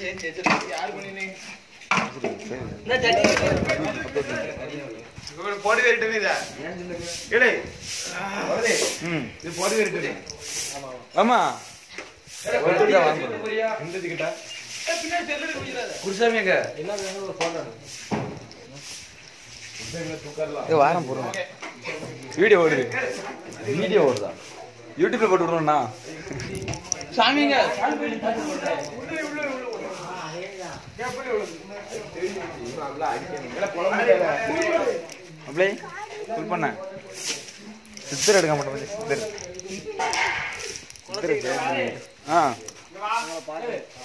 யாரு பண்ணீங்க போடி வேறிட்டு இது போடி வேறிட்டு ஆமா குருசாமி எங்க வாரம் போடுறோம் வீடியோ ஓடுது வீடியோ ஓடுதா யூடியூப்ல போட்டு விடுறோம்ண்ணா சாமிங்க அப்படியே ஃபுல் பண்ண சித்தர் எடுக்க மாட்டோம் சித்தர் ஆ